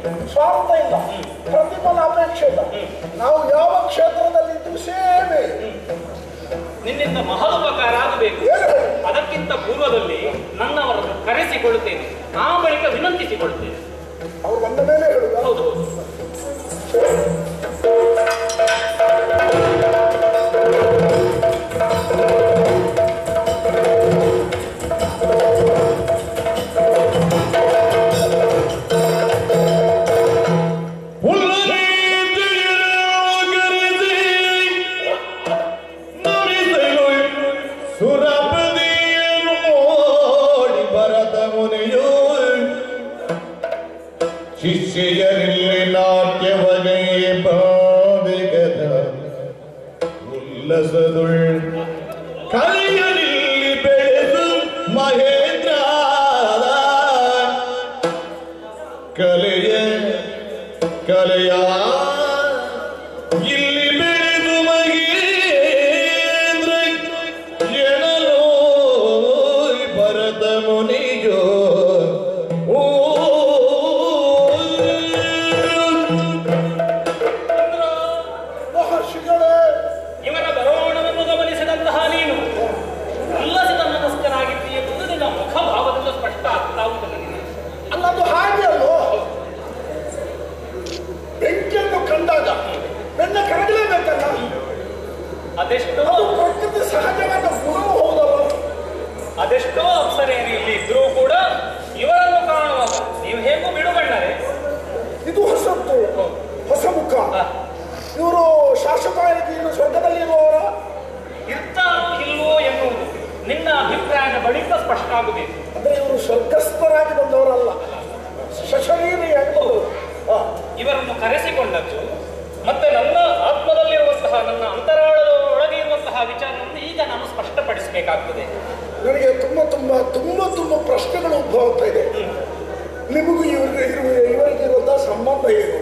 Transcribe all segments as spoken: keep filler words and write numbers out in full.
ಸ್ವಾರ್ಥ ಇಲ್ಲ, ಪ್ರತಿಫಲ ಅಪೇಕ್ಷೆ ಇಲ್ಲ. ನಾವು ಯಾವ ಕ್ಷೇತ್ರದಲ್ಲಿ ಇದ್ದು ಸೇವೆ. ನಿನ್ನಿಂದ ಮಹೋಪಕಾರ ಆಗಬೇಕು. ಅದಕ್ಕಿಂತ ಪೂರ್ವದಲ್ಲಿ ನನ್ನವರನ್ನು ಕರೆಸಿಕೊಳ್ಳುತ್ತೇನೆ, ಆ ಬಳಿಕ ವಿನಂತಿಸಿಕೊಳ್ಳುತ್ತೇನೆ. ಅವ್ರು ಬಂದ ಮೇಲೆ ಹೇಳುದ? ಹೌದು ಹೌದು. ಶಿಷ್ಯರಲ್ಲಿ ನಾಟ್ಯವನೇ ಭಾವಿಗದ ಉಲ್ಲಸದುಳ್ ಕಲೆಯಲ್ಲಿ ಬೆಳೆದು ಮಹೇಂದ್ರ ಕಲೆಯ ಕಲೆಯ ಇಲ್ಲಿ ಬೆಳೆದು ಮಹೇಂದ್ರ ಎನಲೋ ಭರತ ಮುನಿಯೋ ಇವರ ಬರೋಣವನ್ನು ಗಮನಿಸಿದಂತಹ ನೀನು ಉಲ್ಲಸಿತ ಮನಸ್ಕನಾಗಿದ್ದೀಯ ಎಂದು ನಿನ್ನ ಮುಖಭಾವದಿಂದ ಸ್ಪಷ್ಟ ಆಗ್ತಾ ಉಂಟು ನನಗೆ. ಅಲ್ಲದು ಹಾಗೆ ಅಲ್ಲೋ, ಬೆಂಕಿಯನ್ನು ಕಂಡಾಗ ಬೆನ್ನ ಕರಗಲೇಬೇಕಲ್ಲ. ಅದೆಷ್ಟೋ ಅದು ಪ್ರಕೃತಿ ಸಹಜವಾದ ಗುಣವೂ ಹೌದಲ್ಲ. ಅದೆಷ್ಟೋ ಅಪ್ಸರೇನು ಇಲ್ಲಿ ಇದ್ರೂ ಕೂಡ ಇವರನ್ನು ಕಾಣುವಾಗ ನೀವು ಹೇಗೂ ಬಿಡುಗಣ್ಣರೆ. ಇದು ಹೊಸತ್ತು, ಹೊಸ ಮುಖ. ಇವರು ಶಾಶ್ವತವಾಗಿ ಇನ್ನು ಸ್ವರ್ಗದಲ್ಲಿ ಇರುವವರ ಇರ್ತಾರೋ ಇಲ್ವೋ ಎನ್ನುವುದು ನಿನ್ನ ಅಭಿಪ್ರಾಯದ ಬಳಿಕ ಸ್ಪಷ್ಟ ಆಗುಬೇಕು. ಅಂದ್ರೆ ಇವರು ಸ್ವರ್ಗಸ್ಥರಾಗಿ ಬಂದವರಲ್ಲ, ಸಶರೀರಿಯಾಗಿ ಬಂದವರು. ಇವರನ್ನು ಕರೆಸಿಕೊಂಡದ್ದು ಮತ್ತೆ ನನ್ನ ಆತ್ಮದಲ್ಲಿರುವಂತಹ ನನ್ನ ಅಂತರಾಳದ ಒಳಗೆ ಇರುವಂತಹ ವಿಚಾರವನ್ನು ಈಗ ನಾನು ಸ್ಪಷ್ಟಪಡಿಸಬೇಕಾಗ್ತದೆ. ನನಗೆ ತುಂಬ ತುಂಬ ತುಂಬ ತುಂಬ ಪ್ರಶ್ನೆಗಳು ಉದ್ಭವ ಆಗ್ತಾ ಇದೆ. ನಿಮಗೂ ಇವ್ರಿಗೆ ಇರುವ ಇವರಿಗೆ ಇರುವಂತಹ ಸಂಬಂಧ ಏನು?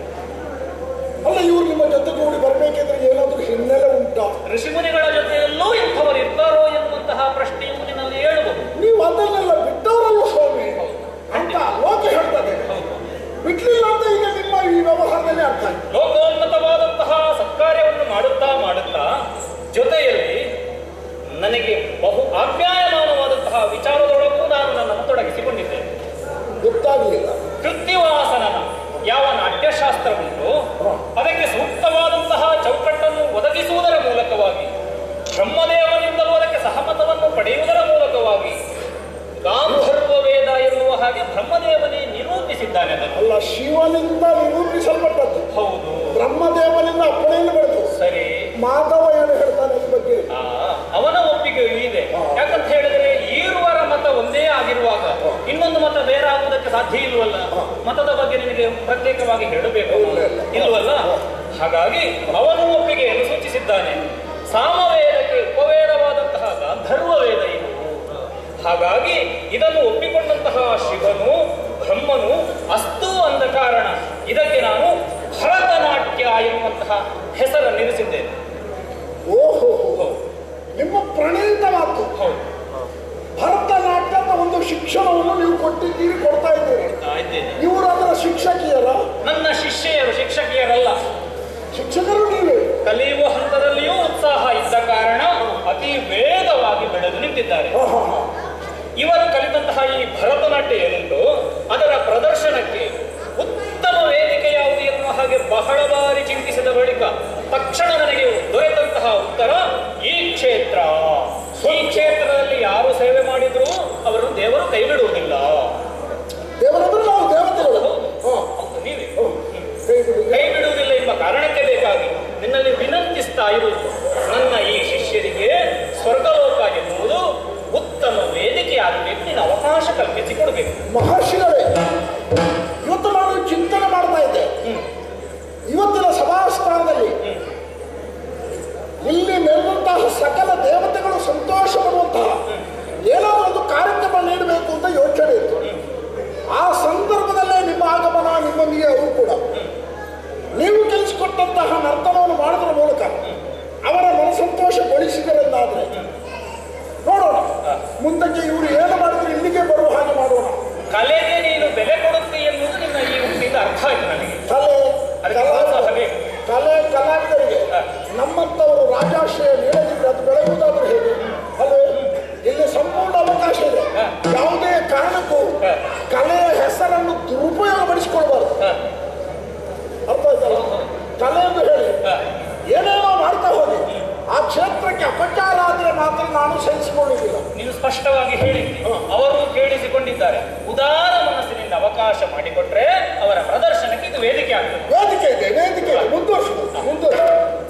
ಅಲ್ಲ, ಇವ್ರು ನಿಮ್ಮ ಜೊತೆಗೂಡಿ ಬರಬೇಕಿದ್ರೆ ಏನಾದ್ರೂ ಹಿನ್ನೆಲೆ ಉಂಟಾ? ಋಷಿಮುನಿಗಳ ಜೊತೆಯಲ್ಲೂ ಇಂಥವರು ಇರ್ತಾರೋ ಎನ್ನುವಂತಹ ಪ್ರಶ್ನೆಯು ನಿನ್ನಲ್ಲಿ ಹೇಳಬಹುದು. ನೀವು ಅದನ್ನೆಲ್ಲ ಬಿಟ್ಟವರಲ್ಲ ಸ್ವಾಮಿ ಅಂತ ಲೋಕ ಹೇಳ್ತದೆ. ಬಿಡ್ಲಿಲ್ಲ ಅಂತ ಈಗ ನಿಮ್ಮ ಈ ವ್ಯವಹಾರದಲ್ಲಿ ಅರ್ಥ ಆಯ್ತು. ಲೋಕೋನ್ನತವಾದಂತಹ ಸತ್ಕಾರ್ಯವನ್ನು ಮಾಡುತ್ತಾ ಮಾಡುತ್ತಾ ಜೊತೆಯಲ್ಲಿ ನನಗೆ ಬಹು ಆಪ್ಯಾಯಮಾನವಾದಂತಹ ವಿಚಾರದೊಳಗೂ ನಾನು ನನ್ನನ್ನು ತೊಡಗಿಸಿಕೊಂಡಿದ್ದೇನೆ. ಗೊತ್ತಾಗಲಿಲ್ಲ. ಕೃತ್ಯವಾಸನನ ಯಾವ ನಾಟ್ಯಶಾಸ್ತ್ರ ಉಂಟು ಅದಕ್ಕೆ ಸೂಕ್ತವಾದಂತಹ ಚೌಕಟ್ಟನ್ನು ಒದಗಿಸುವುದರ ಮೂಲಕವಾಗಿ, ಬ್ರಹ್ಮದೇವನಿಂದಲೂ ಅದಕ್ಕೆ ಸಹಮತವನ್ನು ಪಡೆಯುವುದರ ಮೂಲಕವಾಗಿ ಗಾಂಧರ್ವ ವೇದ ಎನ್ನುವ ಹಾಗೆ ಬ್ರಹ್ಮದೇವನೇ ನಿರೂಪಿಸಿದ್ದಾನೆ. ಅಲ್ಲ, ಶಿವನಿಂದ ನಿರೂಪಿಸಲ್ಪಟ್ಟದ್ದು. ಹೌದು, ಬ್ರಹ್ಮದೇವನಿಂದ ಅಪ್ಪಣೆಯನ್ನು ಪಡೆದು. ಸರಿ, ಮಾಧವ ಏನು ಹೇಳ್ತಾನೆ ಈ ಬಗ್ಗೆ? ಅವನ ಒಪ್ಪಿಗೆಯೂ ಇದೆ. ಯಾಕಂತ ಹೇಳಿದ್ರೆ ಈರುವರ ಮತ ಒಂದೇ ಆಗಿರುವಾಗ ಇನ್ನೊಂದು ಮತ ಬೇರೆ ಆಗುವುದಕ್ಕೆ ಸಾಧ್ಯ ಇಲ್ವಲ್ಲ. ಮತದ ಬಗ್ಗೆ ನಿನಗೆ ಪ್ರತ್ಯೇಕವಾಗಿ ಹೇಳಬೇಕು ಇಲ್ವಲ್ಲ. ಹಾಗಾಗಿ ಅವನು ಒಪ್ಪಿಗೆಯನ್ನು ಸೂಚಿಸಿದ್ದಾನೆ. ಸಾಮವೇದಕ್ಕೆ ಉಪವೇದವಾದಂತಹ ಗಾಂಧರ್ವ ವೇದ ಇದು. ಹಾಗಾಗಿ ಇದನ್ನು ಒಪ್ಪಿಕೊಂಡಂತಹ ಶಿವನು ಬ್ರಹ್ಮನು ಅಸ್ತು ಅಂದ ಕಾರಣ ಇದಕ್ಕೆ ನಾನು ಭರತನಾಟ್ಯ ಎನ್ನುವಂತಹ ಹೆಸರನ್ನಿರಿಸಿದ್ದೇನೆ. ಓಹೋ, ನಿಮ್ಮ ಪ್ರಣೀತ ಮಾತು. ಭರತನಾಟ್ಯದ ಒಂದು ಶಿಕ್ಷಣವನ್ನು ನೀವು ಕೊಟ್ಟಿದ್ದೀರಿ, ಕೊಡ್ತಾ ಇದ್ದೀರಿ. ಇವರು ಅದರ ಶಿಕ್ಷಕಿಯರ? ನನ್ನ ಶಿಷ್ಯರು, ಶಿಕ್ಷಕಿಯರಲ್ಲ. ಶಿಕ್ಷಕರು ನೀವೇ. ಕಲಿಯುವ ಹಂತದಲ್ಲಿಯೂ ಉತ್ಸಾಹ ಇದ್ದ ಕಾರಣ ಅತಿ ವೇಗವಾಗಿ ಬೆಳೆದು ನಿಂತಿದ್ದಾರೆ. ಇವರು ಕಲಿತಂತಹ ಈ ಭರತನಾಟ್ಯ ಏನುಂಟು ಅದರ ಪ್ರದರ್ಶನಕ್ಕೆ ಉತ್ತಮ ವೇದಿಕೆ ಯಾವುದು ಎನ್ನುವ ಹಾಗೆ ಬಹಳ ಬಾರಿ ಚಿಂತಿಸಿದ ಬಳಿಕ ತಕ್ಷಣ ನನಗೆ ದೊರೆತಂತಹ ಉತ್ತರ ಈ ಕ್ಷೇತ್ರ. ಈ ಕ್ಷೇತ್ರದಲ್ಲಿ ಯಾರು ಸೇವೆ ಮಾಡಿದ್ರು ಅವರನ್ನು ದೇವರು ಕೈ ಬಿಡುವುದಿಲ್ಲ. ದೇವರಂದ್ರೆ ನಾವು ದೇವತೆಗಳು. ನೀವೇ ಕೈ ಬಿಡುವುದಿಲ್ಲ ಎಂಬ ಕಾರಣಕ್ಕೆ ಬೇಕಾಗಿ ನಿನ್ನಲ್ಲಿ ವಿನಂತಿಸ್ತಾ ಇರುವುದು, ನನ್ನ ಈ ಶಿಷ್ಯರಿಗೆ ಸ್ವರ್ಗಲೋಕ ಎನ್ನುವುದು ಉತ್ತಮ ವೇದಿಕೆ ಆಗಬೇಕು, ನೀನು ಅವಕಾಶ ಕಲ್ಪಿಸಿಕೊಡ್ಬೇಕು. ಮಹರ್ಷಿಗಳೇ, ಇವತ್ತು ನಾನು ಚಿಂತನೆ ಮಾಡ್ತಾ ಇದ್ದೆ. ಇವತ್ತಿನ ಸಭಾಸ್ಥಾನದಲ್ಲಿ ಇಲ್ಲಿ ನೆರೆದಂತಹ ಸಕಲ ದೇವತೆಗಳು ಸಂತೋಷ ಪಡುವಂತಹ ಏನಾದರೂ ಒಂದು ಕಾರ್ಯಕ್ರಮ ನೀಡಬೇಕು ಅಂತ ಯೋಚನೆ ಇತ್ತು. ಆ ಸಂದರ್ಭದಲ್ಲೇ ನಿಮ್ಮ ಆಗಮನ, ನಿಮ್ಮೊಂದಿಗೆ ಅವರು ಕೂಡ ನೀವು ಕಲಿಸಿಕೊಟ್ಟಂತಹ ನರ್ತನವನ್ನು ಮಾಡೋದ್ರ ಮೂಲಕ ಅವರ ಮನಸಂತೋಷಗೊಳಿಸಿದರೆಂದಾದ್ರೆ ನೋಡೋಣ ಮುಂದಕ್ಕೆ ಇವರು ಏನು ಮಾಡಿದ್ರು ಇಲ್ಲಿಗೆ ಬರುವ ಹಾಗೆ ಮಾಡೋಣ. ಕಲೆಗೆ ನೀನು ಬೆಲೆ ಕೊಡುತ್ತಿ ಎನ್ನುವುದು ನಿನ್ನ ಈ ಉಕ್ತಿಯಿಂದ ಅರ್ಥ ಕೇಳಿಸಿಕೊಳ್ಳುವುದಿಲ್ಲ. ನೀವು ಸ್ಪಷ್ಟವಾಗಿ ಹೇಳಿದ್ರಿ, ಅವರು ಕೇಳಿಸಿಕೊಂಡಿದ್ದಾರೆ. ಉದಾರ ಮನಸ್ಸಿನಿಂದ ಅವಕಾಶ ಮಾಡಿಕೊಟ್ರೆ ಅವರ ಪ್ರದರ್ಶನಕ್ಕೆ ಇದು ವೇದಿಕೆ ಆಗ್ತದೆ. ವೇದಿಕೆ ಇದೆ, ವೇದಿಕೆ ಇದೆ, ಮುಂದುವರಿಸಬಹುದು ಮುಂದುವರಿಸ